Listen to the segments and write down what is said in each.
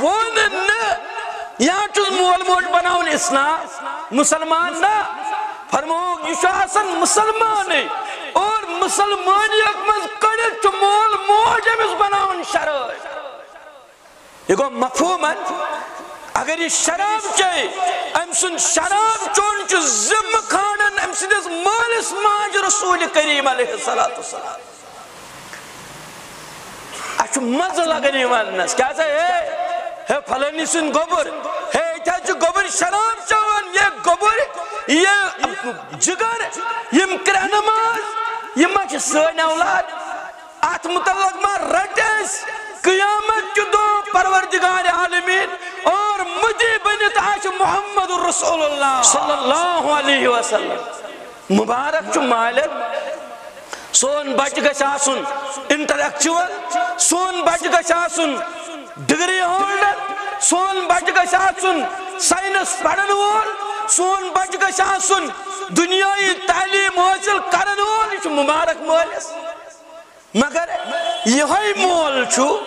وون یا چوز مول موج بناون اسلام مسلمان نا فرموگ یہ آسان مسلمان اور مسلمانیت مز کڑت مول موج امس بناون شراب یہ گو مفہوم ہے اگر یہ شراب چاہے ام سن شراب چون چو ذم کھانن ام سندس مالس ماج رسول کریم علیہ السلام اچھو مزہ لگنی ونس کیا سے ہے پھلنی سن گوبر ہے کیا جو گوبر شراب چون یہ گوبر یہ جگر یہ کرہ نماز یہ مچ سن اولاد آت متعلق ما رٹس قیامت کی دو پروردگار عالمین اور مجھے بنت آج محمد رسول اللہ صلی اللہ علیہ وسلم مبارک چو مالک سون بچ گش آسن انٹلیکچوئل سون بچ گش آسن ڈگری ہولڈر سون بچ گش آسن سائنس پڑھن وول سون بچ گش آسن دنیای تعلیم حاصل کرن وول یہ مبارک مولس مگر یہ مول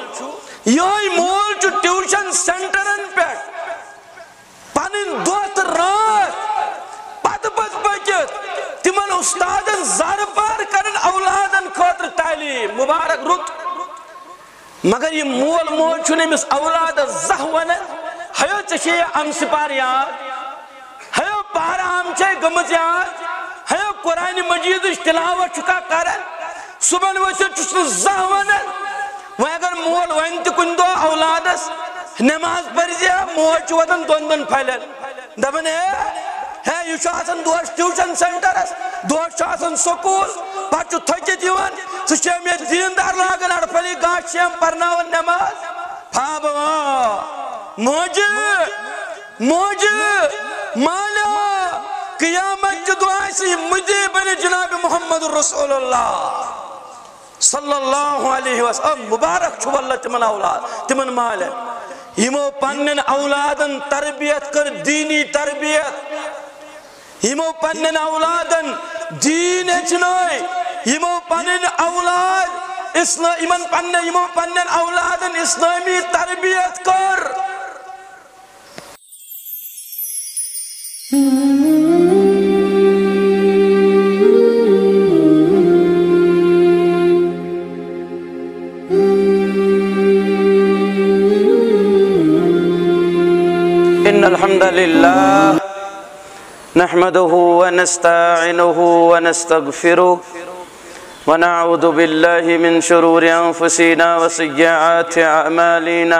ٹیوشن سینٹرن پہ پنن دوت رات پت بچت تمن استادن زارپار کرن اولادن خاطر تعلیم مبارک رت مگر یہ مول مول چھنمس اولاد زہ ونن ہیو ژے ام سپار یاد ہیو پارا ہم چھے گمت یاد ہیو قرآن مجید تلاوت چھکا کرن صبح وسط چھس زہ ونن وہ اگر مول ونت کن دو اولادس نماز پڑھیا مول چھ ودن دون دون پھلن دپن ہے یہ چھ آسان دوش ٹیوشن سینٹرس دوش چھ آسان سکول پتہ چھ تھکت یوان ژٕ چھے مے دیندار لاگن اڑپلی گاش چھم پرناون نماز بابا موج مالا قیامت جو دعا سی مجھے بنے جناب محمد رسول اللہ صلی اللہ علیہ وسلم مبارک چھو اللہ تمن اولاد تمن مال ہمو پنن اولادن تربیت کر دینی تربیت ہمو پنن اولادن دین اچنائی ہمو پنن اولاد ہمو پنن اولادن اسلامی تربیت کر الحمد لله نحمده ونستعينه ونستغفره ونعوذ بالله من شرور أنفسنا وسيئات أعمالنا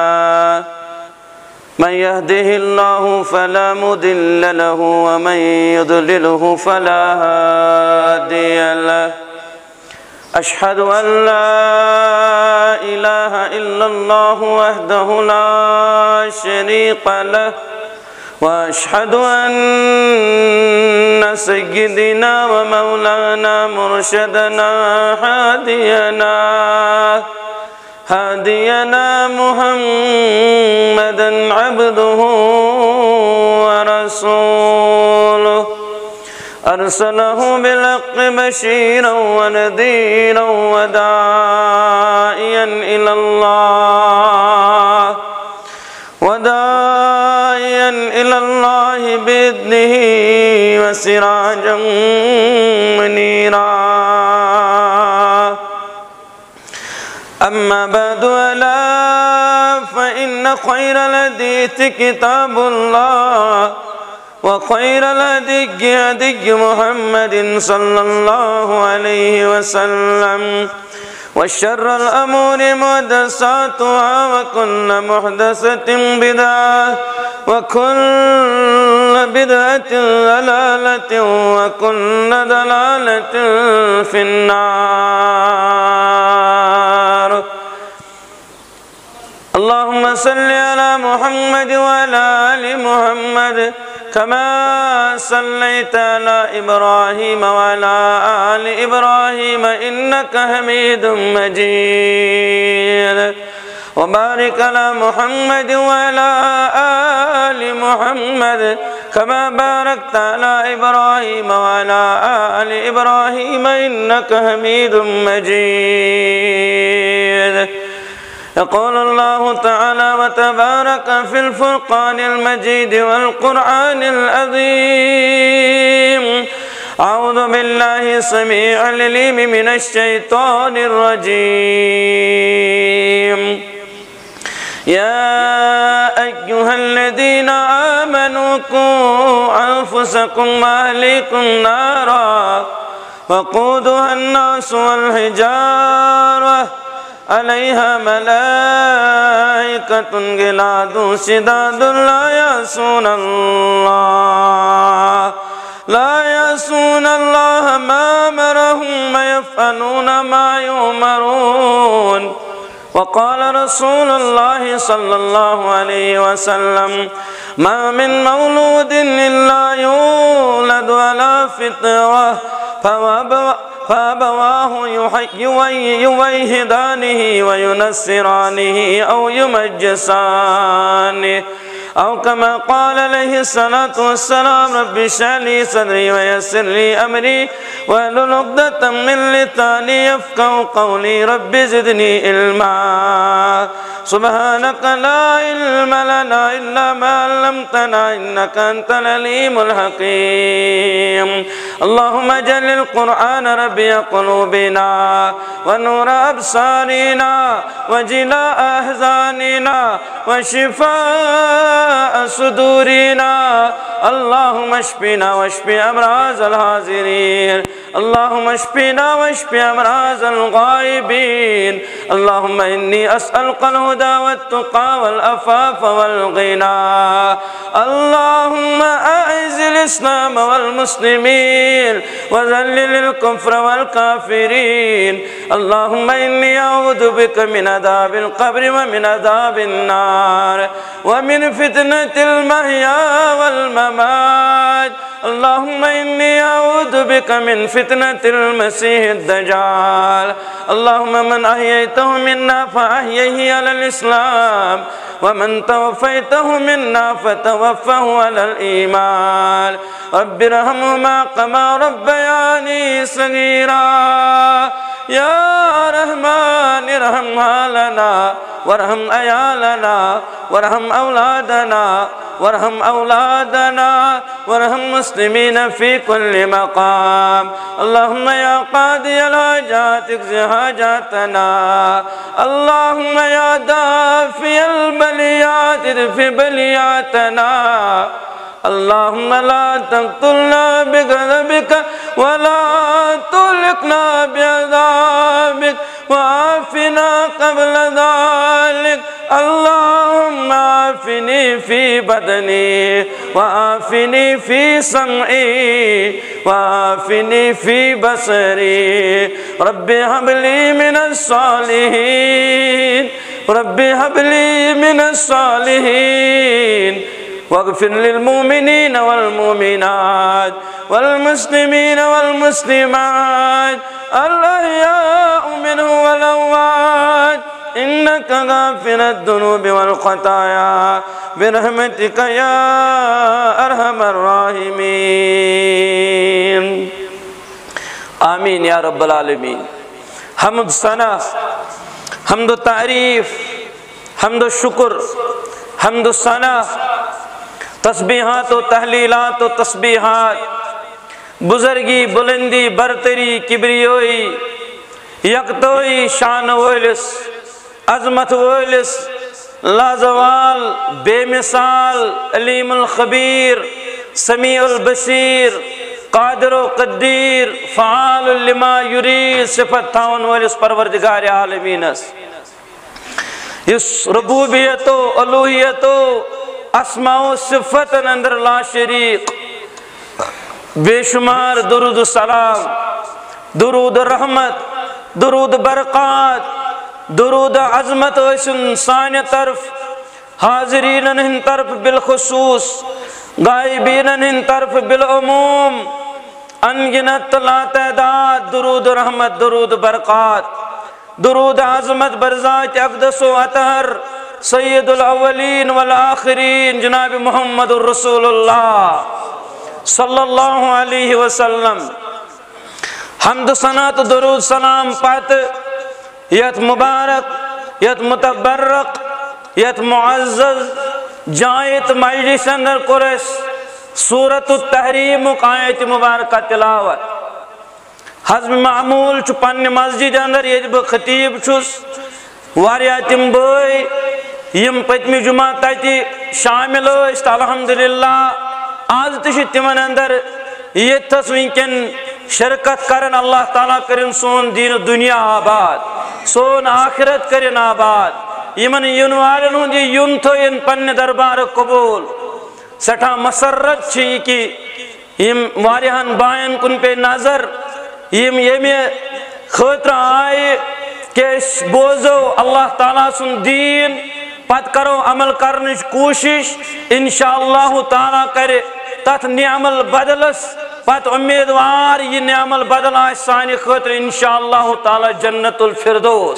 من يهده الله فلا مضل له ومن يضلله فلا هادي له أشهد أن لا إله إلا الله وحده لا شريك له وأشهد أن سيدنا ومولانا مرشدنا هادينا محمدا عبده ورسوله أرسله بالحق بشيرا ونذيرا وداعيا إلى الله بإذنه وسراجا منيرا أما بعد ألا فإن خير الحديث كتاب الله وخير الهدي هدي محمد صلى الله عليه وسلم وشر الأمور محدثاتها وكل محدثة بدعة وكل بدعة ضلالة وكل ضلالة في النار اللهم صل على محمد وعلى آل محمد كما صليت على إبراهيم وعلى آل إبراهيم إنك حميد مجيد وبارك على محمد وعلى آل محمد كما باركت على إبراهيم وعلى آل إبراهيم إنك حميد مجيد يقول الله تعالى وتبارك في الفرقان المجيد والقرآن العظيم: أعوذ بالله السميع العليم من الشيطان الرجيم. يا أيها الذين آمنوا قوا أنفسكم وأهليكم نارا وقودها الناس والحجارة عليها ملائكة غلاظ شداد لا يعصون الله ما أمرهم ويفعلون ما يؤمرون. وقال رسول الله صلى الله عليه وسلم: ما من مولود إلا يولد على فطرة فأبواه يوحدانه وينصرانه أو يمجسانه، أو كما قال عليه الصلاة والسلام: رب اشرح لي صدري ويسر لي أمري واحلل عقدة من لساني يفقهوا قولي رب زدني علما. سبحانك لا علم لنا إلا ما علمتنا إنك أنت العليم الحكيم. اللهم اجعل القرآن ربيع قلوبنا ونور أبصارنا وجلاء أحزاننا وشفاء صدورنا. اللهم اشفنا واشف أمراض الحاضرين، اللهم اشفنا واشف أمراض الغائبين. اللهم إني أسألك الهدى والتقى والعفاف والغنى. اللهم أعز الإسلام والمسلمين وذلل الكفر والكافرين. اللهم إني أعوذ بك من عذاب القبر ومن عذاب النار ومن فتنة المحيا والممات. اللهم إني أعوذ بك من فتنة المسيح الدجال. اللهم من أحييته منا فأحيه على الإسلام، ومن توفيته منا فتوفه على الإيمان. رب ارحمهما كما ربياني صغيرا. يا رحمن ارحم لنا وارحم عيالنا وارحم أولادنا وارحم أولادنا وارحم مسلمين في كل مقام. اللهم يا قاضي الحاجات اقض حاجاتنا. اللهم يا دافي البليات ادفع بلياتنا. اللهم لا تقتلنا بغضبك ولا تهلكنا بعذابك وعافنا قبل ذلك. اللهم عافني في بدني وعافني في سمعي وعافني في بصري. ربي هب لي من الصالحين، ربي هب لي من الصالحين، واغفر للمؤمنين والمؤمنات والمسلمين والمسلمات الأحياء منهم والأموات إنك غافر الذنوب والخطايا برحمتك يا أرحم الراحمين. آمين يا رب العالمين. حمد ثنا، حمد تعریف، حمد شکر، حمد ثنا، تسبیحات و تحلیلات و تسبیحات، بزرگی بلندی برتری کبریوئی یکتوئی شان وولس عظمت وولس لازوال بے مثال علیم الخبیر سمیع البصیر قادر و قدیر فعال لما یرید صفت تھاون وولس پروردگار عالمینس اس ربوبیت و الوہیت و اسماء و صفت اندر لا شریک بے شمار درود السلام، درود رحمت، درود برکات، درود عظمت وسن سانہ طرف حاضرین ہن طرف بالخصوص غائبین ہن طرف بالعموم انگنت لا تعداد درود رحمت، درود برکات، درود عظمت برذات اقدس و اطہر سید الاولین والآخرین جناب محمد الرسول اللہ صلی اللہ علیہ وسلم. حمد ثنا تو درود سلام پات یت مبارک یت متبرق یت معزز جایت مجلس اندر قرس سورة التحریم آیت مبارکہ تلاوت حسب معمول چھ پنہ مسجد اندر یہ بہ خطیب چھس واریاہ تم بھائی یم پتمی جمعہ تتی شامل است الحمدللہ آز تش تمن اندر یہ تس ونکن شرکت کرن اللہ تعالیٰ کرن سون دین دنیا آباد سون آخرت کرن آباد یمن یون والن ہند یون تو ین پنہ دربار قبول سٹھا مسرت چھ کہ یم واریہن بائن کن پہ نظر یم یمی خاطر آئے کہ بوزو اللہ تعالیٰ سن دین پت کرو عمل کرنچ کوشش انشاءاللہ تعالیٰ کرے تت نعمل بدلس پت امیدوار یہ نعمل بدل آئے سانی خاطر انشاءاللہ تعالیٰ جنت الفردوس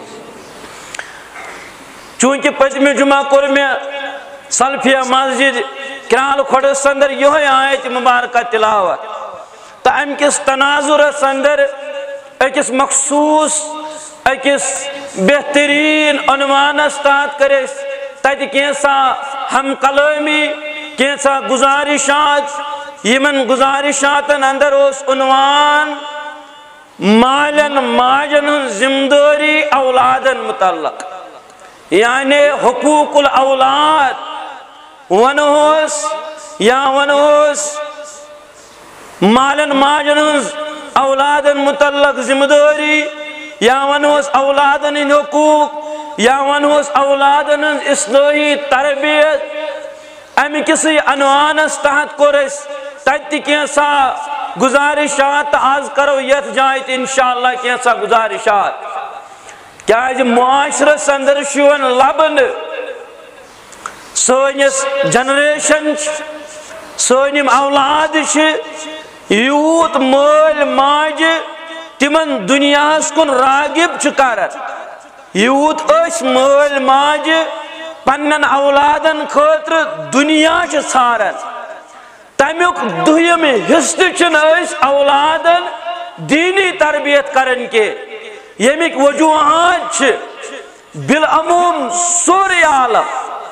چونکہ پتمی جمعہ کور میں سلفیہ مسجد کرال کھوڑ سندر یہ آیت مبارکہ تلاوت تو ام کس تناظر سندر اکس مخصوص اکس بہترین عنوان استاد کرس تت کیسا ہم کلامی کیسا گزارشات یمن گزارشاتن اندر اس عنوان مالن ماجن ذمداری اولادن متعلق یعنی حقوق الاولاد ونوس یا ونوس مالن ماجن اولادن متعلق ذمداری یا ونوس اولادن حقوق یا ونوس اولادن اصلاحی تربیت امی کسی عنوانس تحت کورس تتی کیسا گزارشات آز کرو یت جائیت انشاءاللہ کیسا گزارشات کیا جی معاشرہ سندر شون لبن سونیس جنریشن سونیم اولاد یوت مول ماج تمن دنیا کن راغب چکارت یوت اس مول ماج پنن اولادن خاطر دنیا ژھارن تمیک دویم حصہ چھ اولادن دینی تربیت کرن کے یمیک وجوہات بالعموم سوری عالم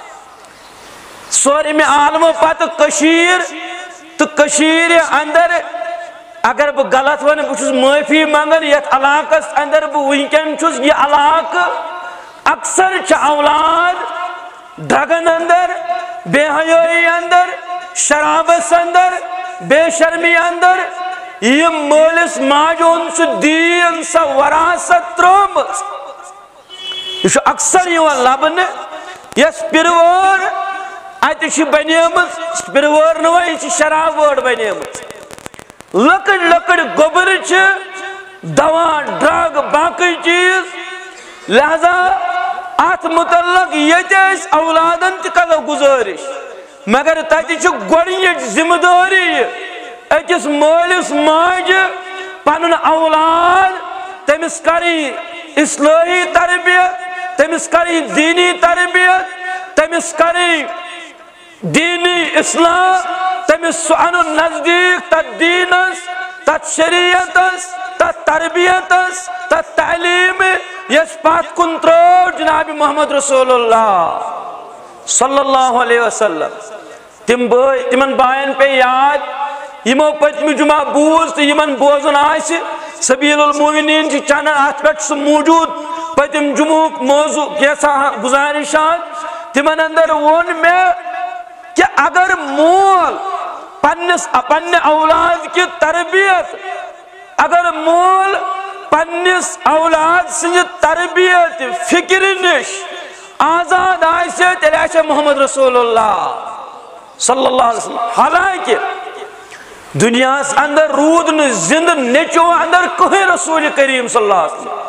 سوری میں عالم پتہ کشیر تو کشیر اندر اگر بہ غلط ون بہ معافی منگن یت علاقہ اندر بہ ونکن چھس یہ علاقہ اکثر چھ اولاد ڈھگن اندر بے حیائی اندر شرابس اندر بے شرمی اندر یہ مولس ماجون سے دین سا وراثت ترومس یہ اکثر یہ لبن یس پرور اتش بنیمت پرور نو یہ شراب وڑ بنیمت لکڑ لکڑ گوبر دوا ڈرگ باقی چیز لہذا ات متعلق یہ اولادن تہ گزارش مگر تتہ گۄڈنِچ ذمہ داری اکس مالس ماج پنن اولاد تمس کری اصلاحی تربیت تمس کری دینی تربیت تمس کری دینی اصلاح تمس سہ ان نزدیک تت دینس تت شریعتس تت تربیتس تت تعلیم یس پات کن ترو جناب محمد رسول اللہ صلی اللہ علیہ وسلم تمن بائن پہ یاد یمو پتمی جمعہ بوز تو یمن بوزن آس سبیل المومنین چھ چنن ات پہ سہ موجود پتم جمعہ موضوع کیسا گزارشات تمن اندر ون میں کہ اگر مول پنہ اولاد کی تربیت اگر مول پنس اولاد سن تربیت فکر نش آزاد آئیسے تیلے آئیسے محمد رسول اللہ صلی اللہ علیہ وسلم حالانکہ دنیا اندر رود زند نیچو اندر کوئی رسول کریم صلی اللہ علیہ وسلم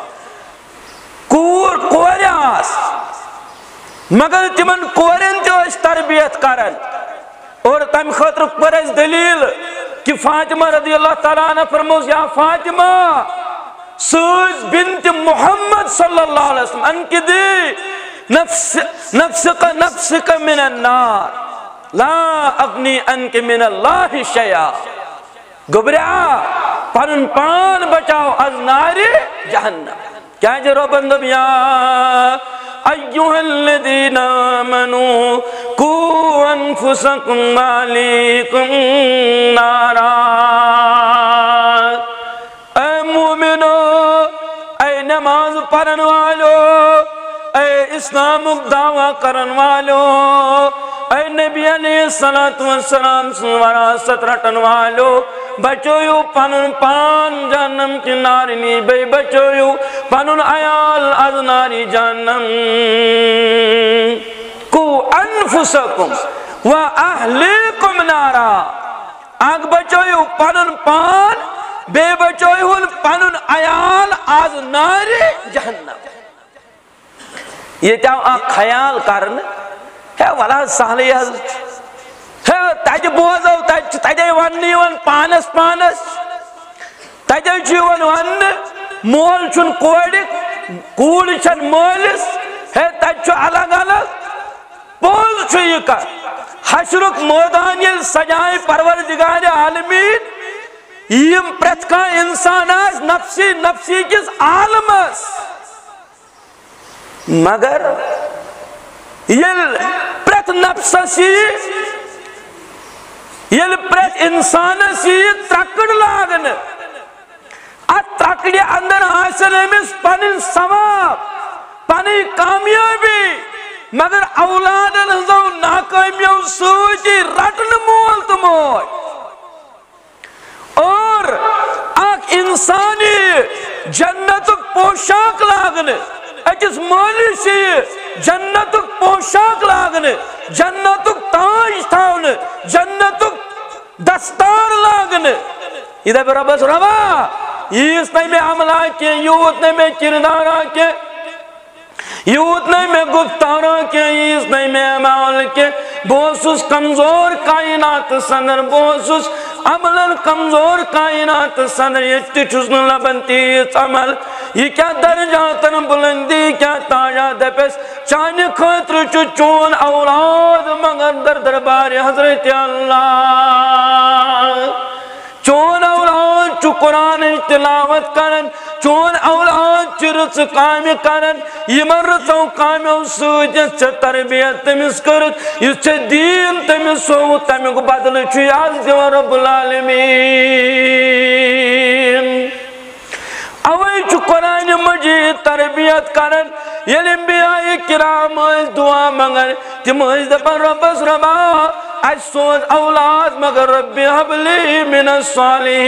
کور آس مگر تمن کورن تیس تربیت کرن اور تم خاطر پرس دلیل کہ فاطمہ رضی اللہ تعالیٰ عنہ فرموز یا فاطمہ سوز بنت محمد صلی اللہ علیہ وسلم انقدی نفسک من النار لا اغنی انک من اللہ شیعہ گبریا پن پان بچاؤ از نار جہنم کیا جو ربن دبیا ایوہ الذین آمنوا قوا انفسکم علیکم نارا اے مومنو اے نماز پڑھن والو اے اسلام دعویٰ کرن والو اے نبی علیہ السلام وراثت رٹن والو بچویو پنن پان جہنم کی نارنی بے بچویو پنن عیال از ناری جہنم کو انفسکم و اہلیکم نارا آگ بچویو پنن پان بے بچویو پنن عیال از ناری جہنم یہ کیا آگ خیال کرن ہے والا سہلی حضرت تجھ بوزو تجھے ونی ون پانس تجھے چیون ون مول چن کوڑک کوڑ چن مولس ہے تجھ الگ الگ پوز چھو یہ کر حشرک مودان یل سجائے پروردگار عالمین یم پرت کا انسان آس نفسی کس عالم آس مگر یل پرت نفس سی یل پرت انسان سی ترکڑ لاغن ات ترکڑی اندر حاصل امس پنن ثواب پنی کامیابی مگر اولادن ہزو ناکامیو سوچی رٹن مول تو موج اور اک انسانی جنت پوشاک لاغن اکس مولی سی جنت پوشاک لاغن جنت تاج تھاون جنت دستار لاغن یہ پر ربس روا اس نہیں میں عملہ کے یوت نہیں میں کردارہ کے یوت نہیں میں گفتارہ کے اس نہیں میں عمال کے بوسوس کمزور کائنات سندر بوسوس عملن کمزور کائنات سندر یہ تیچوزن لبنتیت عمل یہ کیا درجاتن بلندی کیا تاجہ دپس چاند خطر چون اولاد مگر در دربار حضرت اللہ چون اولاد چو قرآن تلاوت کرن چون اولاد چرس کام کرن یہ مرسو کام سوجت چھ تربیت تمس کرت یہ چھ دین تمس سو تمک بدل چھ از دیو رب العالمین اوے چھ قرآن مجید تربیت کرن یہ انبیاء کرام دعا منگر تم دپن ربس ربا سوز اولاد مگر رب حبلی من الصالحین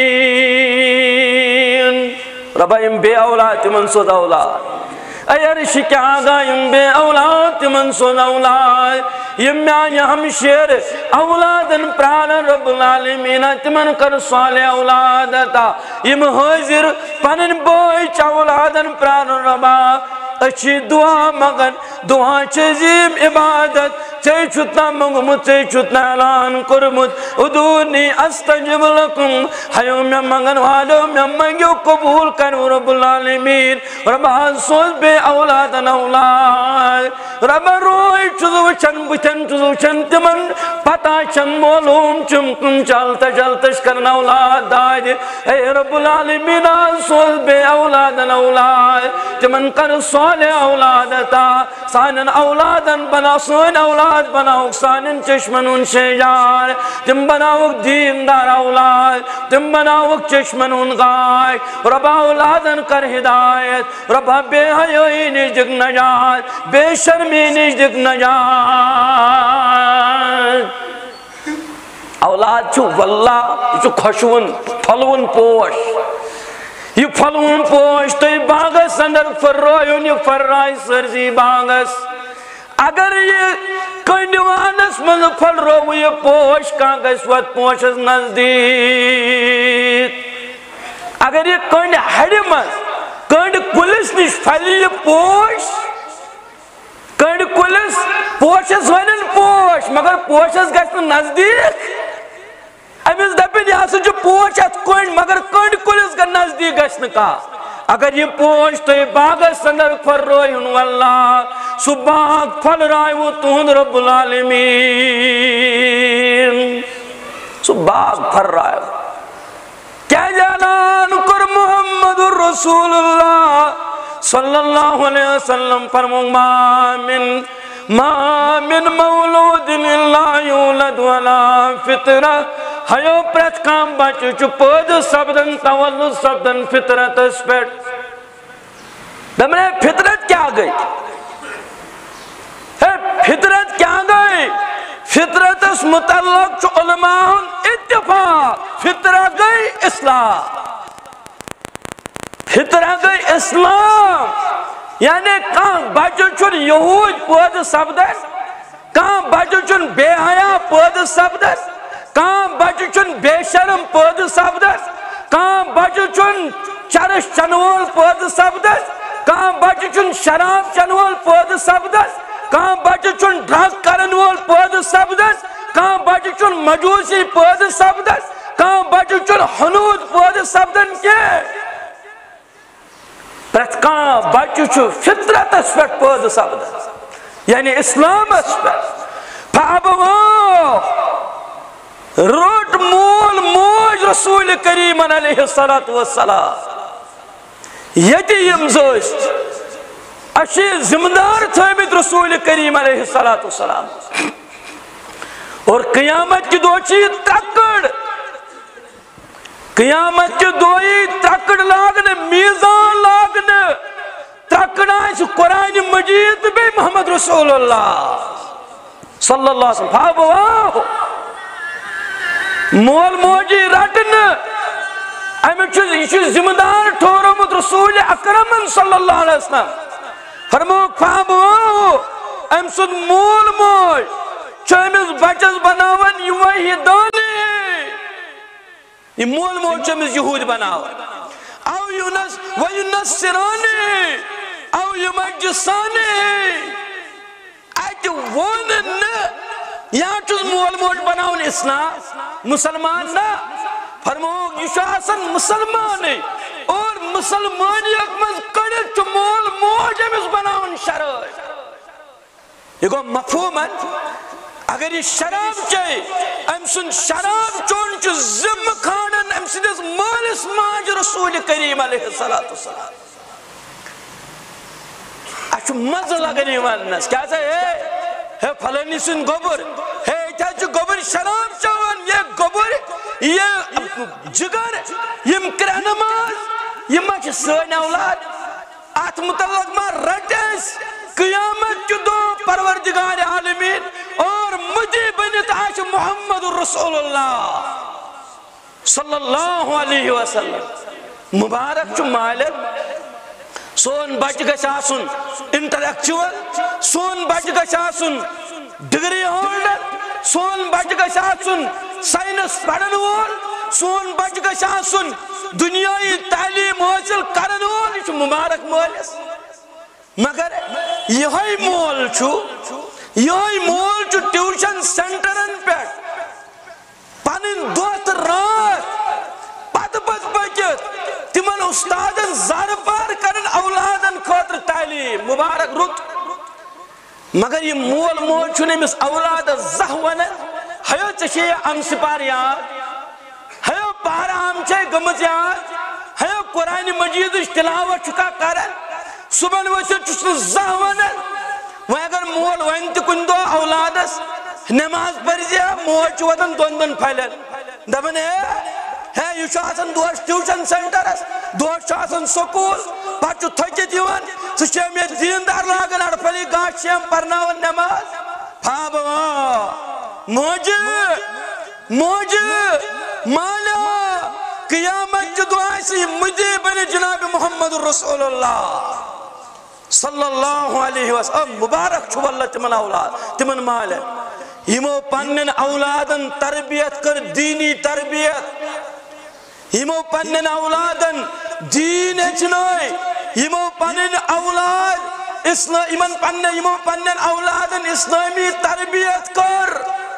ربا ام بے اولاد تمن سوز اولاد ایر شک آگا ام بے اولاد تمن سوز اولاد یم میانی ہمشیر اولادن پران رب العالمین تمن کر صالح اولادتا یم حاضر پنن بوچ اولادن پران ربا اچھی دعا مگر دعا چیزیم عبادت چاہی چھتنا مگمت چاہی چھتنا اعلان کرمت ادونی استجب لکم حیو میں مگر والو میں مگیو قبول کرو رب العالمین ربا سوز بے اولادن اولاد ربا روئی چوزو چن بچن چوزو چن تمن پتا چن مولوم چمکم چلتا چلتش کرنا اولاد دائی دے اے رب العالمین سوز بے اولادن اولاد تمن کر صالح اولادتا سانن اولادن بنا سوین اولاد بناوک سانن چشمنون شیجار تم بناوک دیندار اولاد تم بناوک چشمنون غائے ربا اولادن کر ہدایت ربا بے حیوئی نجدک نجات بے شرمی نجدک نجات اولاد چھو واللہ چھو خوشون پھلون پوش یہ پھلون پوش تو یہ باغس اندر فرائیون یہ فرائی سرزی باغس اگر یہ کنڈوانس من پھل رو یہ پوش کانگس وقت پوشس نزدیک اگر یہ کنڈ ہڑی من کنڈ کلس نش پھلی یہ پوش کنڈ کلس پوشس ونن پوش مگر پوشس گس نزدیک امیز دپن یہ سو جو پوش ات کنڈ مگر کنڈ کلس گس نزدیک گس نکا اگر یہ پوش تو یہ باغس اندر پھر روئی ہنو اللہ سو باغ پھل رائے وہ تہند رب العالمین سو باغ پھر رائے کیا جانان کر محمد الرسول اللہ صلی اللہ علیہ وسلم فرمو ما من مولود الا یولد ولا فطرہ ہیو پرت کام بچہ چھ پید سبدن تولد سبدن فطرت اس پیٹ دمنے فطرت کیا گئی فطرت کیا گئی فطرت اس متعلق چھ علماء اتفاق فطرت گئی اسلام فطرت گئی اسلام یعنی کان بچہ چھ یہود پید سبدن کان بچہ چھ بے حیا پید سبدن کان بچہ چھ بے شرم پید سبدن کان بچہ چھ چرس چنول پید سبدن کان بچہ چھ شراب چنول پید سبدن کان بچہ چھ ڈرگ کرن وول پید سبدن کان بچہ چھ مجوسی پید سبدن کان بچہ چھ حنود پید سبدن کے پرت کان بچہ چھ فطرت اس پہ پید سبدن یعنی اسلام اس پہ فابواہ روٹ مول موج رسول کریم علیہ السلام یتیم زوست اشی ذمہ دار تھامت رسول کریم علیہ السلام اور قیامت کی دو چیز ترکڑ قیامت کی دوئی ترکڑ لاغنے میزان لاغنے ترکڑ آئیس قرآن مجید بے محمد رسول اللہ صلی اللہ علیہ وسلم فابواہ مول موجی رٹن یہ ذمہ دار ٹھورمت رسول اکرم صلی اللہ علیہ وسلم فرمو فابواہ ام سن مول موج چمس بچس بناون یہ وحیدانی یہ مول موج چمس یہود بناون او یونسرانی او یمجسانی ات ونن یا چس مول موج بناون اسلام مسلمان نا فرمو یہ مسلمان اور مسلمانیت من کڑت مول موج امس بناون شرائط یہ گو مفہوما اگر یہ شراب چاہے ام سن شراب چون چو ذم کھانن ام سندس مالس ماج رسول کریم علیہ السلام اچھو مزہ لگنی ونس کیا ہے پھلنی سن گوبر ہے اتھا گوبر شراب چون یہ گوبر یہ جگر یم کرہ نماز یہ مچ سن اولاد ات متعلق ما رٹس قیامت کے دو پروردگار عالمین اور مجھے بنت آج محمد رسول اللہ صلی اللہ علیہ وسلم مبارک چو مالک سون بچ گژھِ آسُن انٹلیکچوئل سون بچ گژھِ آسُن ڈگری ہولڈر سون بچ گژھِ آسُن سائنس پڑھن وول سون بچ گژھِ آسُن دنیائی تعلیم حاصل کرن وول یہ مبارک مالس مگر یہ مول چھو ٹیوشن سینٹرن پہ پنن دوت رات پت بچت تمن استادن زار پار کرن اولادن خاطر تعلیم مبارک رت مگر یہ مول موج چھو نمس اولاد زہ ونن ہیو چشے ام سپار یاد ہیو پارا ام چھے گمت یاد ہیو قرآن مجید تلاوت چکا کرن صبح وسط چھ زہ ونن وہ اگر مول ون تہ کن دو اولادس نماز پرزیا موج وطن دون دون پھیلن دپن ہے یہ آسان دہس ٹیوشن سینٹرس دہس آسان سکول پتہ تھکت یوان ثم یہ دیندار لاگان اڑپلی گاش شیم پرناون نماز پھابوا موج موج مالا قیامت جو دعا سی مجھے بن جناب محمد رسول اللہ صلی اللہ علیہ وسلم مبارک چھو اللہ تمن اولاد تمن مال یمو پنن اولادن تربیت کر دینی تربیت یمو پنن اولادن دین اچنائی یمو پنن اولاد یمو پنن اولادن اسلامی تربیت کر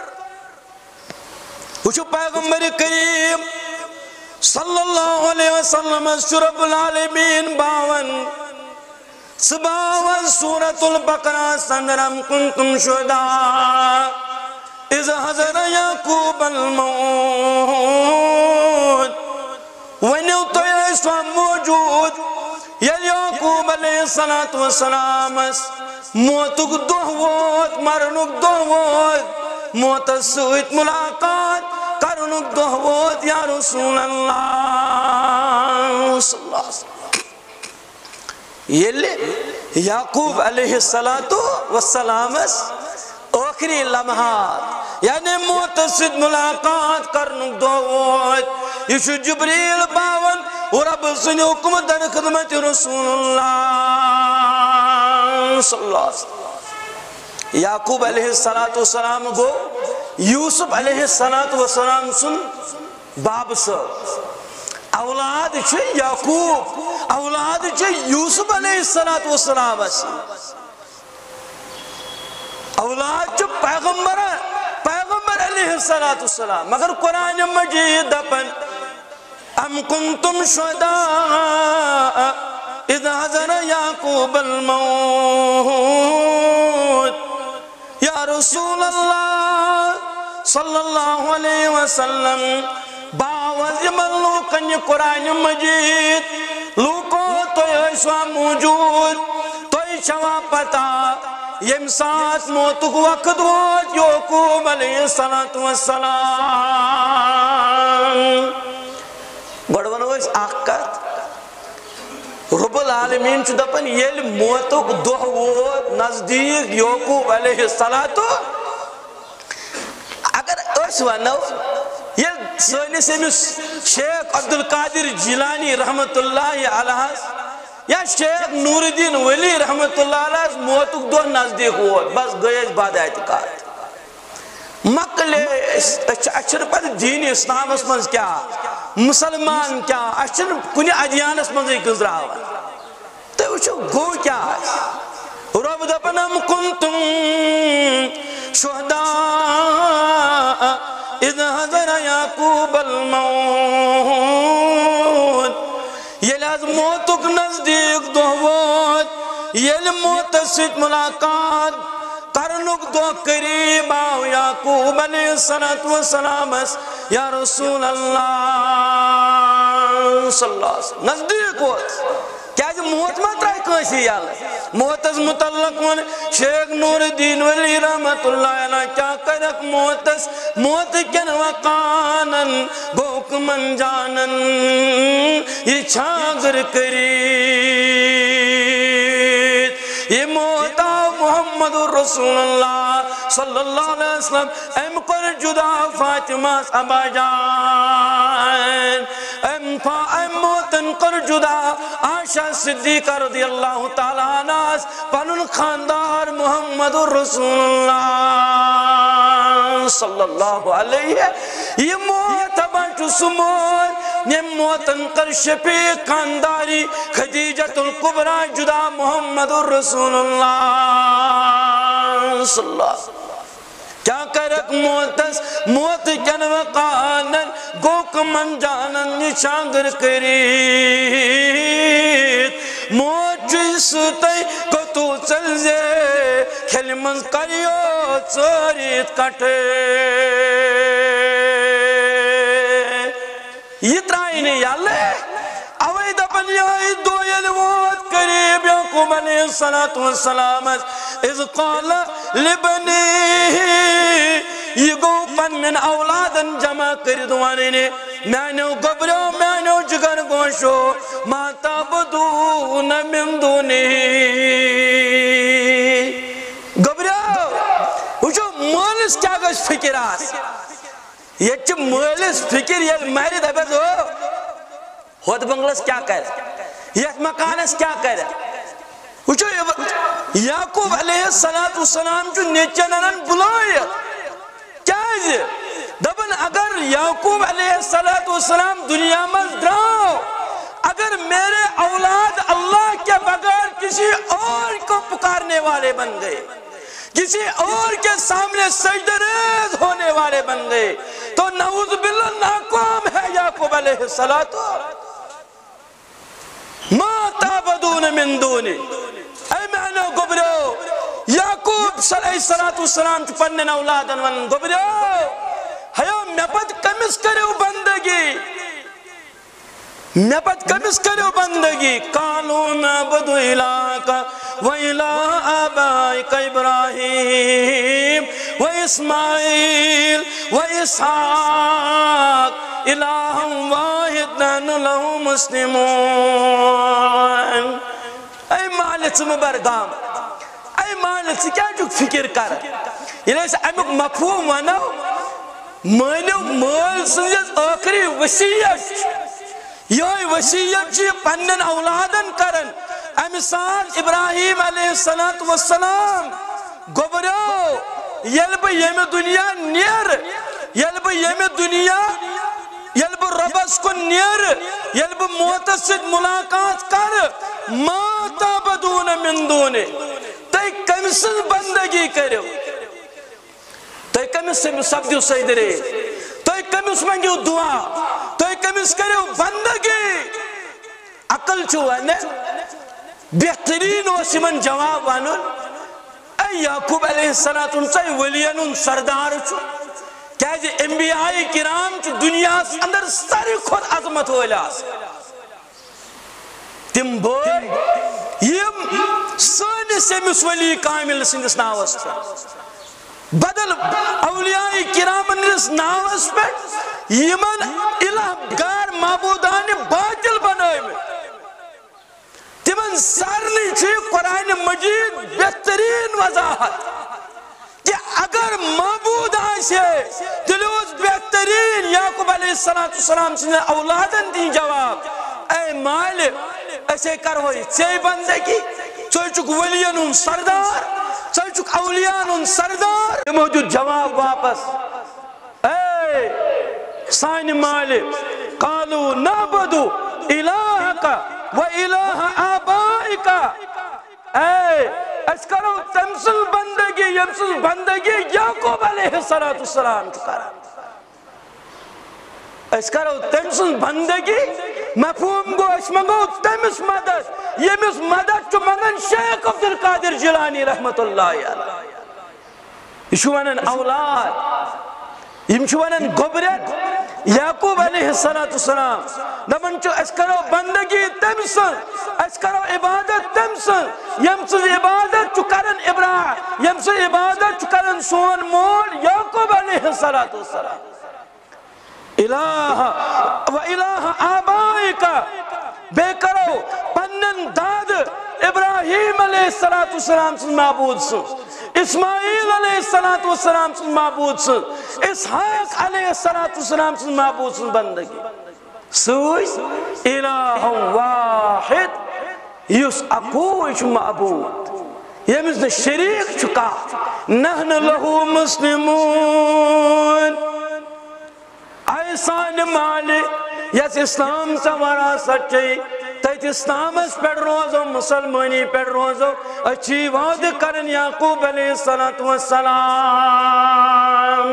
وچو پیغمبر کریم صلی اللہ علیہ وسلم رب العالمین باون سباون سورة البقرہ سندرم کنتم شہداء اذ حضر یعقوب الموت ونیو تو ایسا موجود یعقوب علیہ السلام موتک دہ ووت مرنک دہ ووت موتس سۭتۍ ملاقات کرنک دہ ووت یا رسول اللہ صلی اللہ علیہ وسلم ییٚلہِ یعقوب علیہ السلام آخری لمحات یعنی موتس سۭتۍ ملاقات کرنک دہ ووت یہ چھُ جبریل باون رب سٕنٛدِ حُکم در خدمت رسول اللہ صلی اللہ علیہ وسلم یعقوب علیہ السلام گو یوسف علیہ السلام سن باب صاحب اولاد چھِ یعقوب اولاد چھِ یوسف علیہ السلام اولاد چھِ پیغمبر علیہ السلام مگر قرآن مجید دپن ام کنتم شہداء اذ حضر یعقوب الموت یا رسول اللہ صلی اللہ علیہ وسلم باوز یمن لوکن یہ قرآن مجید لوکو تو ایسوا موجود تو ایسوا پتا یم سات موتک وقت ووت یعقوب علیہ السلام گوڑ ونو اس آقات رب العالمین چھ دپن یل موتک دہ ووت نزدیک یعقوب علیہ السلام اگر اس ونو یل سونس امس شیخ عبدالقادر جیلانی رحمت اللہ علیہ یا شیخ نور الدین ولی رحمت اللہ علیہ موتک دہ نزدیک ووت بس گئے بعد اعتقاد مقلے اچھر پر دین اسلام اس منز کیا مسلمان کیا اچھر کنی ادیان اس منز گزراوا تو وچھو گو کیا رب دپنم کنتم شہداء اذ حضر یعقوب الموت یل از موتک نزدیک دہ ووت یل موتس سۭتۍ ملاقات کرنک دہ قریب آو یعقوب علیہ السلام یا رسول اللہ صلی اللہ علیہ وسلم نزدیک ووت کیا موت ما ترائی کنسی یال موتس متعلق ون شیخ نور الدین ولی رحمت اللہ علیہ کیا کرک موت کن وقانن گوک من جانن یہ چھاگر کرید یہ موت محمد رسول اللہ صلی اللہ علیہ وسلم ام کر جدا فاطمہ ابا جان ام موتن کر جدا عائشہ صدیقہ رضی اللہ تعالیٰ عنہ پنن خاندار محمد رسول اللہ صلی اللہ علیہ یہ موت بانچو سموت یہ موتن کر شفیق خانداری خدیجت القبرہ جدا محمد رسول اللہ صلی اللہ علیہ وسلم کیا کرک موت کن وقانن گوک من جانن نشانگر کرید موت جیسوتی کتو چل زے کھل من کریو چورید کٹے یہ ترائنی یالے اوی دپن یائی دو یل موت قریب یعقوب علیہ السلام اذ قال لبنی یہ گو پن من اولادن جمع کردوانی مینو گبرو مینو جگر گوشو ما تعبدون من دونی گبرو وچو مولس کیا گوش فکر آس یہ چھ مولس فکر یہ مہری دبیت ہو خود بنگلس کیا کر یہ مکانس کیا کر وچو یعقوب علیہ السلام جو نیچنن بلائی کیا ہے دبن اگر یعقوب علیہ السلام دنیا میں دراؤ اگر میرے اولاد اللہ کے بغیر کسی اور کو پکارنے والے بن گئے کسی اور کے سامنے سجدریز ہونے والے بن گئے تو نعوذ باللہ ناکام ہے یعقوب علیہ السلام ما تعبدون من دونی اے معنی گبرو یعقوب علیہ السلام چھ پنن اولادن ون گبرو ہیو میں پت کمس کرو بندگی میں پت کمس کرو بندگی قالوا نعبد الہک و الہ آبائک ابراہیم و اسماعیل و اسحاق الہ واحد نحن لہ مسلمون. اے مالک مبرگام، اے مالک کیا جو فکر کر یہ امیک مفہوم ونو مانو مال سنجس آخری وصیت یہ وصیت پنن اولادن کرن. امثال ابراہیم علیہ السلام گبرو یل بہ یم دنیا نیر، یل بہ یم دنیا یل بہ ربس کن نیر، یل بہ موتس سۭتۍ ملاقات کر ما تعبدون من دونہ، تُہۍ کٔمۍ سٕنٛز بندگی کٔرِو، تُہۍ کٔمِس سپدِو سجدٕ، تُہۍ کٔمِس منگِو دعا، تُہۍ کٔمِس کٔرِو بندگی. عقل چھُ ونہِ بہترین اوس یمن جواب ونُن اے یعقوب علیہ السلام ژے ؤلین ہُنٛد سردار چھُ کیازِ انبیاء کرام چھُ دنیاہس اندر ساروی کھۄتہٕ عظمت وٲلۍ آسان. تِم بٲے یِم سٲنِس أمِس ولی کامل سٕنٛدِس ناوس پٮ۪ٹھ بدل اولیاء کرامن ہٕنٛدِس ناوس پٮ۪ٹھ یمن الہ گار معبوٗدانہِ باطل بنٲومٕتۍ، تمن سارنٕے چھُ قرآن مجید بہترین وضاحت کہ اگر معبود آسہِ تیٚلہِ اوس بہترین. یعقوب علیہ السلام سٕنٛدٮ۪ن اولادن دِنۍ جواب اے مالک أسے کرہوے ژے بندگی، ژٕ چھُکھ ؤلین ہُنٛد سردار، ژٕ چھُکھ اولیاءن ہُنٛد سردار. تِمو دیُت جواب واپس اے سانہِ مالک قالوا نعبد الہک و الہ آبائک، اے اس کرو تم سن بندگی یم سن بندگی یعقوب علیہ السلام چھُ کران. اس کرو تم سن بندگی مفہوم گو اس منگو تمس مدد یمس مدد چھُ منگان شیخ عبد القادر جیلانی رحمت اللہ علیہ. یہ چھُ ونان اولاد، یم چھُ ونان گوبرت یعقوب علیہ السلام دپان چھُ اس کرو بندگی تم سن، اس کرو عبادت تم سن یم سن عبادت چھُ کران ابراہیم، یم سن عبادت چھُ کران سون مول یعقوب علیہ السلام. الہ و الہ آبائک، بے کرو پنن داد ابراہیم علیہ السلام سن معبود سن، اسماعیل علیہ السلام سن معبود سن، اسحاق علیہ السلام سن معبود سن بندگی سوئی الہ واحد یس اکوئی چھُ معبود یمس نہ شریک چھُ کانٛہہ نحن لہ مسلمون. اے سانہِ مالک یس اسلام سا وراثت چھے تتھ اسلامس پہ روزو مسلمانی پہ روزو اچھی وعدہ کرن یعقوب علیہ السلام.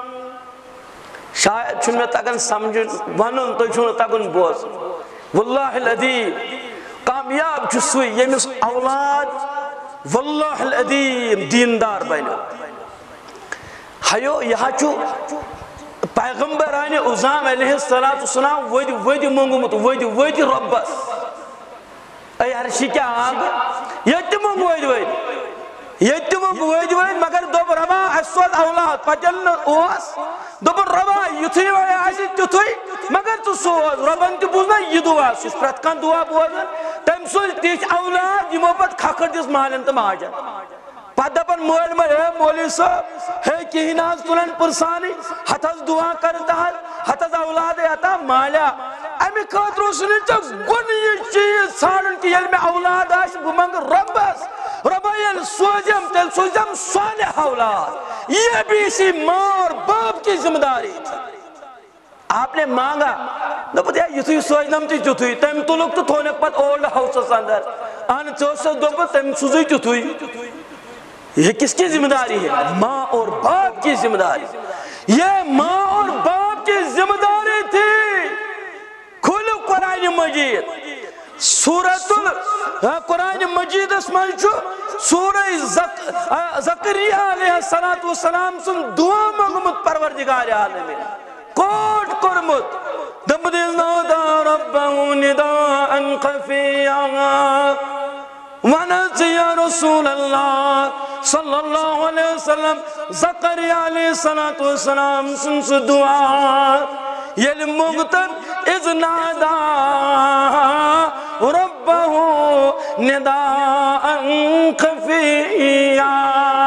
شاید چھُنہٕ مےٚ تگان سمجھُن ونُن تُہۍ چھُو نہٕ تگان بوزُن. واللہ العظیم کامیاب چھُ سُے ییٚمِس اولاد واللہ العظیم دیندار بنیو. ہیو یہ چھُ پیغمبرانِ عظام علیہ السلام ودِ مونگمُت ودِ رۄبس. اے عرشی کیا آگ یتہِ مونگ یتہِ مونگ مگر دوٚپ ربا اَسہِ سوز اولاد پتہٕ ییٚلہِ نہٕ اوس دوٚپُن ربا یُتھُے وۄنۍ آسہِ تیُتھُے مگر ژٕ سوز. رۄبن تہِ بوٗز نا یہِ دُعا، سُہ چھُ پرٛٮ۪تھ کانٛہہ دُعا بوزان. تٔمۍ سوز تِتھۍ اولاد یِمو پتہٕ کھکھٕر دِژ مالٮ۪ن تہٕ ماجٮ۪ن. پتہٕ دپان مٲلۍ مٲلۍ ہے مولوی صٲب ہے کِہیٖنۍ حظ تُلن پٕرسانٕے ہتھ حظ دُعا کرٕ تحت ہتھ حظ اولادے عطا. مالیہ امہِ خٲطرٕ اوس نہٕ ژےٚ گۄڈٕ چیٖز ژھانڈُن کہِ ییٚلہِ مےٚ اولاد آسہِ بہٕ منٛگہٕ رۄبس رۄبا ییٚلہِ سوزٮ۪م تیٚلہِ سوزٮ۪م صالح اولاد. یہ بھی اسی ماں اور باپ کی ذمہ داری تھی. آپ نے مانگا دوٚپُت ہے یُتھُے سوزنم تہِ تیُتھُے تٔمۍ تُلُکھ تہٕ تھوٚونکھ پتہٕ اولڈ ہاوسس اندر. اہن ژےٚ اوسُکھ دوٚپمُت تٔمۍ سوٗزٕے تیُتھُے. یہ کس کی ذمہ داری ہے؟ ماں اور باپ کی ذمہ داری. یہ ماں اور باپ کی ذمہ داری تھی. کھولو قرآن مجید سورۃ قرآن مجید اس منچو سورہ زکریا علیہ السلام سن دعا مگمت پروردگار عالمین کوٹ کرمت دبن نادى ربه نداء خفيا ونزل يا رسول الله صلى الله عليه وسلم زكريا عليه الصلاة والسلام سنس دعاء يلمغتن إذ نادى ربه نداء خفيا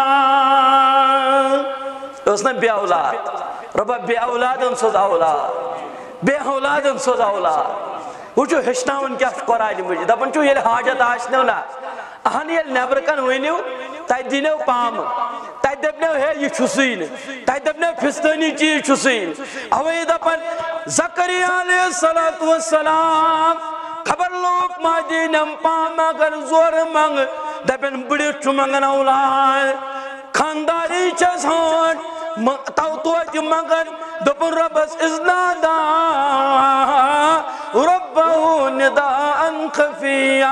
اسنا بے اولاد ربا بے اولادن سوز اولاد بے اولادن سوز اولاد وچو ہشناون کیا قرآن مجید دپن چو یہ حاجت آشنو نا اہن یہ نبرکن وینیو تائی دینو پام تائی دبنو ہے یہ چھسین تائی دبنو پھستانی چیز چھسین اوہی دپن زکریا علیہ السلام خبر لوگ مادینم پام اگر زور منگ دپن بڑی چھو منگن اولاد خانداری چس ہون توجہ مگر دپن ربس ازنادا ربه نداء خفيا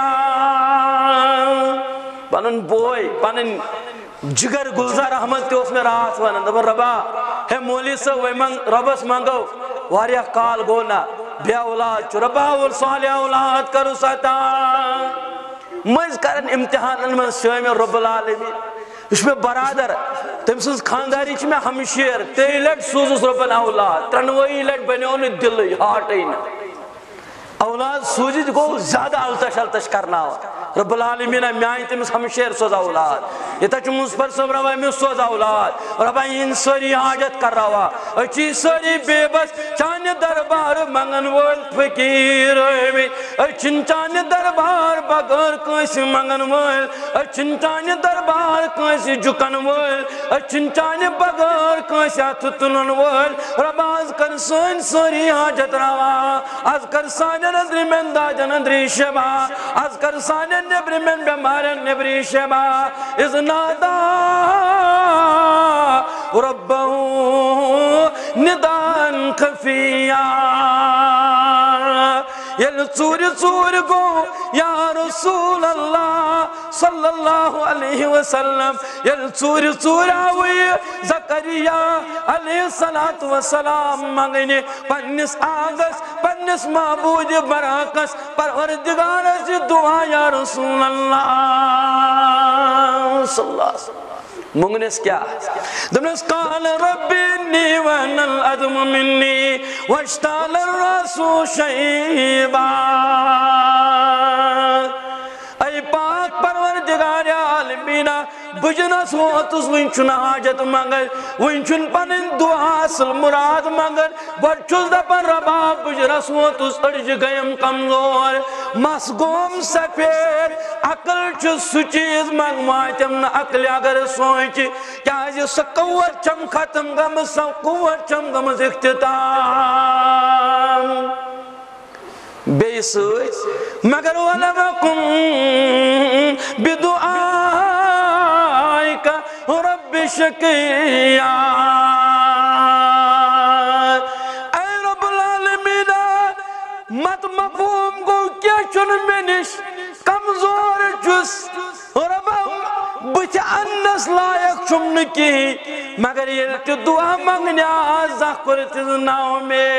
پنن بوئی پنن جگر گلزار احمد تے اس میں رات ونن دپن ربا ہے مولی سے ربس منگو واریا کال گونا بے اولاد چو ربا والصالح اولاد کرو ستا مز کرن امتحان من شامل رب العالمین اس میں برادر تمسز خانداری چھ میں ہمشیر تے لٹ سوزس ربن اولاد ترنوئی لٹ بنیون دل ہارٹ اینا اولاد سوزید کو زیادہ التش کرنا ہو رب العالمین میائی تمس ہمشیر سوز اولاد یہ تا چمس پر سب ربا میں سوز اولاد ربا ان سری حاجت کر رہا اچھی سری بے بس چانے دربار منگن ول فقیر اچھن چانے دربار بغیر کنس منگن ول اچھن چانے دربار کنس جکن ول اچھن چانے بغیر کنس ہاتھ تلن ول ربا از کر سن سری حاجت روا از کر سان نظر من داجن ندری شبا از کر سان نبر من بمارن نبری شبا از نادا ربه ندان خفیا یل چور گو یا رسول اللہ صلی اللہ علیہ وسلم یل چور آوئی زکریا علیہ السلام مانگنے پنس آگس پنس معبود براکس پروردگار سے دعا یا رسول اللہ صلی اللہ علیہ وسلم مونگنس کیا دمنس قال ربی انی وان العظم منی واشتعل الراس شیبا اے پاک پروردگار عالمین بجنس واتس ونچن حاجت مگر ونچن پنن دعا اصل مراد مگر بچوز دپن ربا بجنس واتس ارج گیم کمزور مس گوم سفید عقل چھ سچیز منگواتم نا عقل اگر سوچ کیا جی سقوت چم ختم گم سقوت چم گم اختتام بیسوچ مگر ولمکم بدعائک رب شکیا اے رب العالمین مت مفہوم کو کیا چن منش کمزور جس ربا بچ انس لائق چمن کی مگر یہ دعا منگنے آزا کرت ناو میں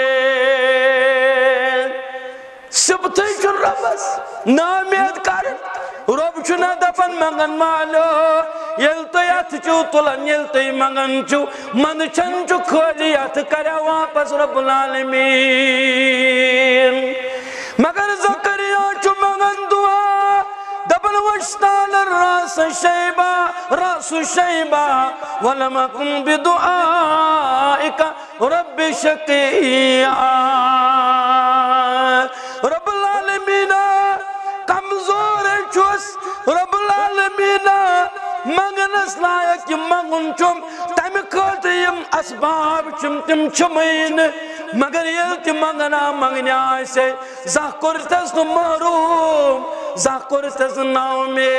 سبتی چن ربس نامید کر رب چنا دفن منگن مالو یلتا یات چو طلن یلتا منگن چو من چن چو کھولی یات کریا واپس رب العالمین مگر زکریا چو منگن دعا دبل واشتعل الراس شیبا ولمکن بدعائک رب شقیا رب العالمین کمزور چوس رب العالمین منگنس لائق منگن چم تم کھت یم اسباب چم تم چمین مگر یل تی منگنا منگنی آئیسے زہ کرتس نو محروم زہ کرتس ناو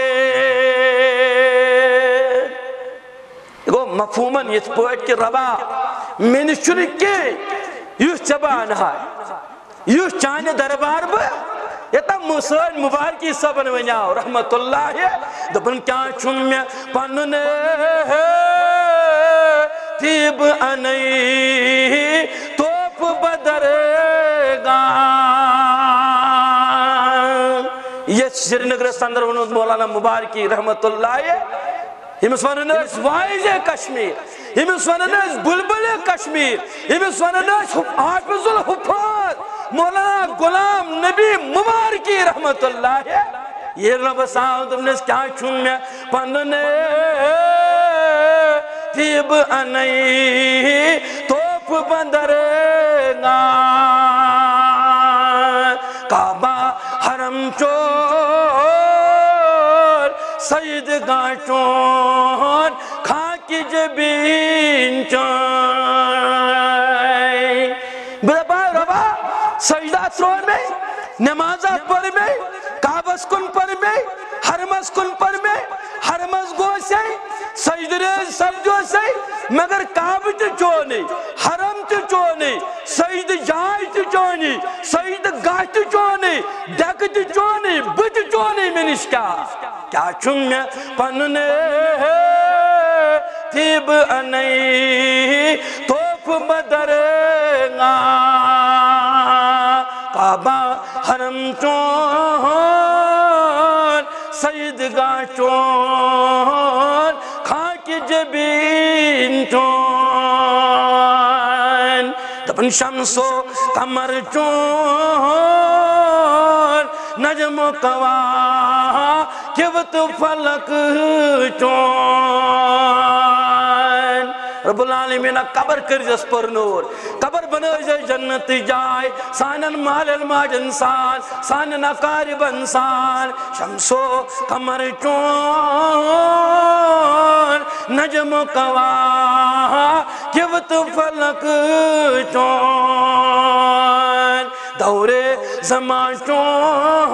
میں گو مفہومن یہ پوٹ کی ربا میں نے چنی کے یو چبان ہے یو چانے دربار با یہ تا موسیٰ مبارکی سبن ونیاو رحمت اللہ دبن کیا چون میں پننے تیب انئی توپ بدر اندر ونود مولانا مبارکی رحمت اللہ یمس ونن وائز کشمیر یمس ونن بلبل کشمیر یمس ونن حافظ الحفاظ مولانا غلام نبی مبارکی رحمت اللہ یہ رب صاحب تمنس کیا چھن میں پندنے تیب انئی توپ بندر گا کعبہ حرم چور سید گاٹون خاکی جبین چون ربا سجدہ ترون میں نمازات پر میں کعبس کن پر میں حرمس کن پر میں حرمس گو سے سجدریز سب جو سے مگر کعب تی چونی حرم تی چونی سجد جائے تی چونی سجد گاہ تی چونی ڈک تی چونی بت چونی میں نشکا کیا چون میں پننے تیب انئی توپ بدرگا کعبہ حرم چون سید گاہ چون خاک جبین چون دپن شمس و قمر چون نجم و کواکب و فلک چون رب العالمین قبر کرجس پر نور قبر بنائے جنت جائے سانن مال الماج انسان سانن اقارب انسان شمس و قمر چون نجم و کواکب و فلک چون دور زمان چون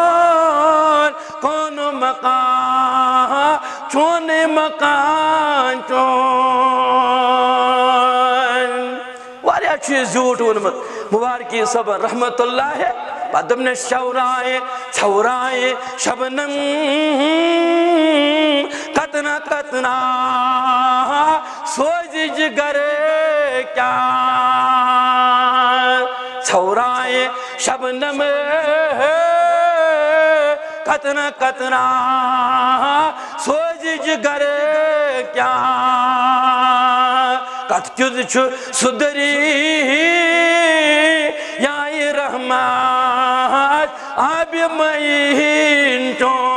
کون مقام چون مقام چون واریا چیز زیوٹ ونمت مبارکی صبر رحمت اللہ ہے بعدم نے چھورائے شبنم کتنا کتنا سوز جگر کیا چھورائے شبنم کتنا کتنا سوز جگر کیا کت کیود چھو صدری یائی رحمت آب مہین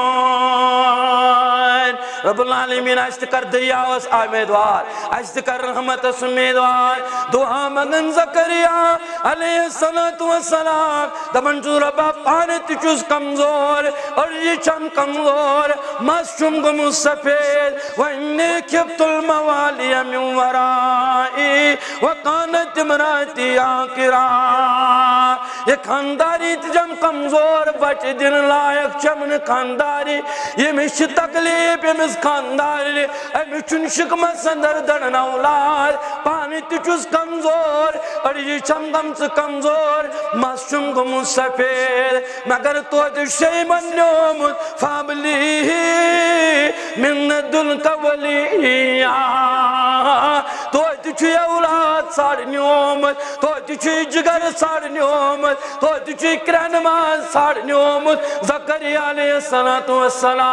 چون رب العالمین اشت کر دریاوس آمیدوار اشت کر رحمت سمیدوار دعا مگن زکریہ علیہ السلام دمن چو ربا پانت چوز کمزور اور یہ چند کمزور مسچم گم سفید وَإِنِّي كِبْتُ الْمَوَالِيَ مِنْ وَرَائِي وَقَانَتْ امْرَأَتِي عَاقِرًا یہ خانداری تجم کمزور بچ دن لائق چمن خانداری یہ مش تکلیف یہ مش خانداری اے مچن شکمت سندر دڑن اولاد پانی تچوز کمزور اور یہ چمگم سے کمزور مسچم گم سفید مگر تو دشی من نیومت فابلی من دل قولیہ تو تچوی اولاد ساڑ نیومت تو تچوی جگر ساڑ نیومت تو تچوی کرنمان ساڑ نیومت زکریہ علیہ السلام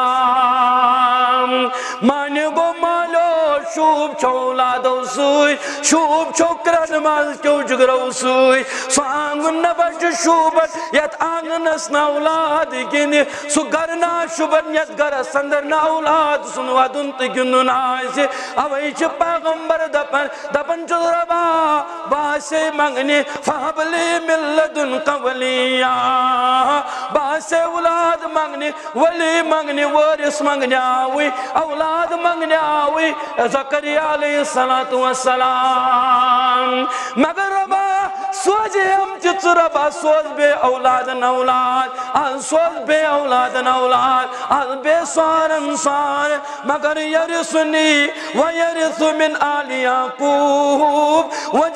مانی گو مالو شوب چھو اولادو سوئی شوب چھو کرنمان کیوں جگرو سوئی سو آنگن نبش شوبت یت آنگن اسنا اولاد گینی سو گرنا شوبت یت گر سندر نا اولاد سنوا دنت گنن آئیسی اوئی چھ پیغمبر دپن چھ ربا باسے منگنی فہبلی ملدن قولیہ باسے اولاد منگنی ولی منگنی ورس منگنی آوی اولاد منگنی آوی زکریہ علیہ السلام مگر ربا سوجے ہم چھ ربا سوز بے اولاد نولاد سوز بے اولاد نولاد بے سوار انسان مگر یرسنی ویرس من آل یعقوب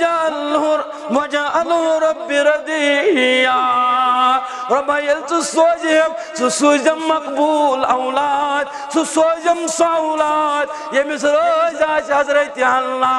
وجعلہ رب ردیہ ربا یلچ سوجم سوجم مقبول اولاد سوجم سو اولاد یہ مصر روزاش حضرت اللہ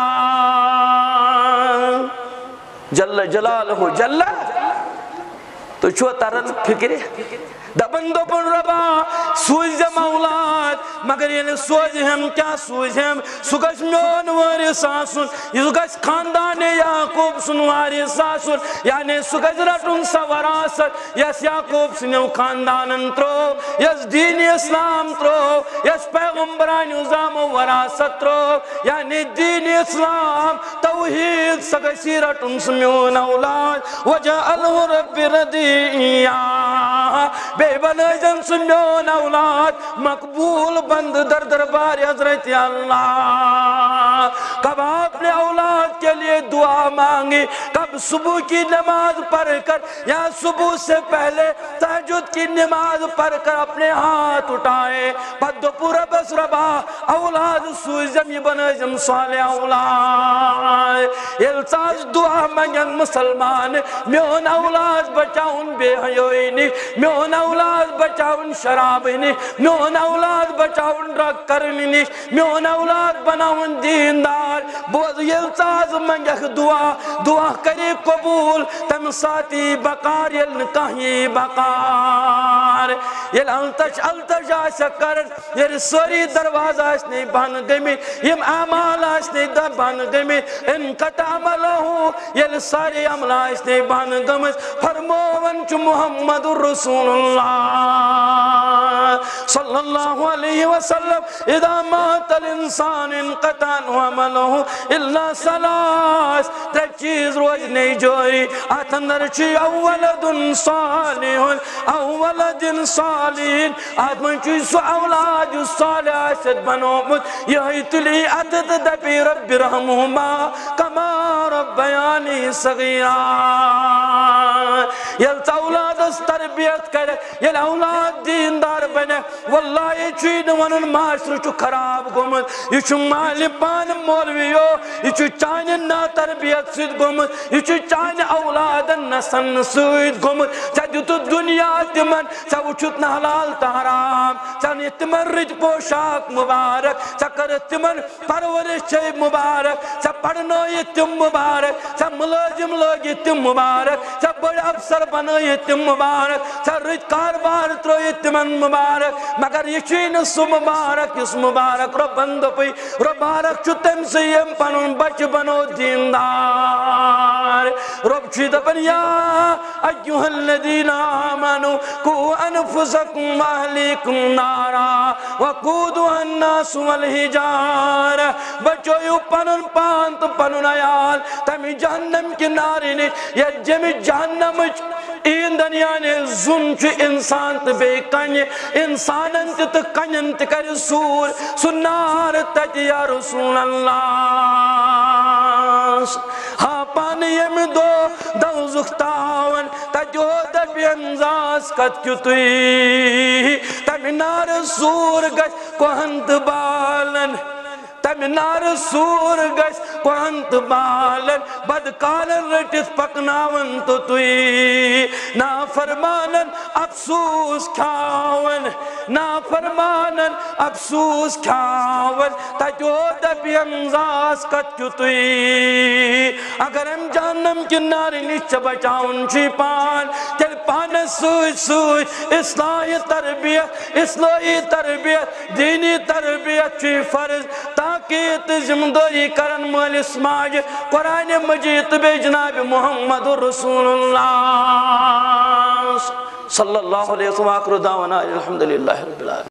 جل جلالہ جل تو چھو ترن فکری دپن دوپن ربا سوزم اولاد مگر یعنی سوز ہم کیا سوز ہم سو گژھِ میون وارث آسُن یہِ گژھِ خاندان یعقوب سُنٛد وارث آسُن یعنی سُہ گژھِ رٹُن سۄ وراثت یس یعقوب سٕنٛدیو خاندانن ترٛوو یس دین اسلام ترٛوو یس پیغمبران نظامو وراثت ترٛوو یعنی دین اسلام توحید سۄ گژھِ رٹُن سُہ میون اولاد وجعلہ رب ردیہ بیٚیہِ بنٲیزن سُہ میون اولاد مقبول بند در دربار حضرت اللہ کب اپنے اولاد کے لیے دعا مانگی کب صبح کی نماز پڑھ کر یا صبح سے پہلے تہجد کی نماز پڑھ کر اپنے ہاتھ اٹھائے پدو پورا بس ربا اولاد سوزم یہ بنائزم صالح اولاد یلساز دعا مانگن مسلمان میون اولاد بچاؤن بے حیوئی میون اولاد بچاؤن شراب میون اولاد بچاؤن ڈرگ کرنی نش میون اولاد بناؤن دیندار بوز یلساز منگخ دعا کری قبول تم ساتی بقار یل نکاہی بقار یل التش آسا کرن یل سوری دروازہ اسنی بان گمی یم اعمال اسنی بان گمی انقطع عملہو یل ساری عملہ اسنی بان گمس فرموون چو محمد رسول اللہ صلی اللہ علیہ وسلم اذا مات الانسان انقطع عملہ الا ثلاث تر چیز روز نہیں جوئی آت اندر چی اولد صالح اولد صالح آت من چی سو اولاد صالح ست بنومت یہی تلی اتت دبی رب رحمہما کما ربیانی صغیرہ یلت اولاد اس تربیت کرے یل اولاد دیندار بنے واللہ یہ چین ونن معاشر چو خراب گمت یہ چو مالی پان مولویو یہ چو چان نا تربیت سید گمت یہ چو چان اولاد نسن سید گمت چاہتی تو دنیا تمن چاہ وچھت نحلال تحرام چاہ تمن رج پوشاک مبارک چاہ کر تمن پرورش چاہ مبارک چاہ پڑھنا یہ تم مبارک چاہ ملازم لوگ یہ تم مبارک چاہ بڑے افسر بنا یہ تم مبارک چاہ رج کاربار ترو یہ تمن مبارک مگر یہ چین سو مبارک اس مبارک رو بند پی رو بارک چو تم سیم پنن بچ بنو دیندار رب چید بن یا ایوہ الذین آمنوا کو انفسکم واہلیکم نارا وقودها الناس والحجار بچو یو پنن پانت پنن آیال تمی جہنم کی ناری نے یا جمی جہنم این دنیانے زن چو انسان بے کنی انسانن تی کنین تی کر سور سنار تتی یا رسول اللہ ہاں پانی یم دو زختاون تجو دبی انزاز کت کیو توی تمی نار سور گش کوہنت بالن تمی نار سور گش کوہنت بالن بدکالن رٹس پکناون تو توی نا فرمانن افسوس کھاون نا فرمانن افسوس کھاون تجو دبی انزاز کت کیو توی اگر ہم جہنم کی ناری نیچ بچاؤن چی پان تل پان سوئی اصلاحی تربیت دینی تربیت چی فرض تاکہ ذمداری کرن مال سماج قرآن مجید بے جناب محمد رسول اللہ صلی اللہ علیہ وسلم آخر دعوانا الحمدللہ رب العالمین.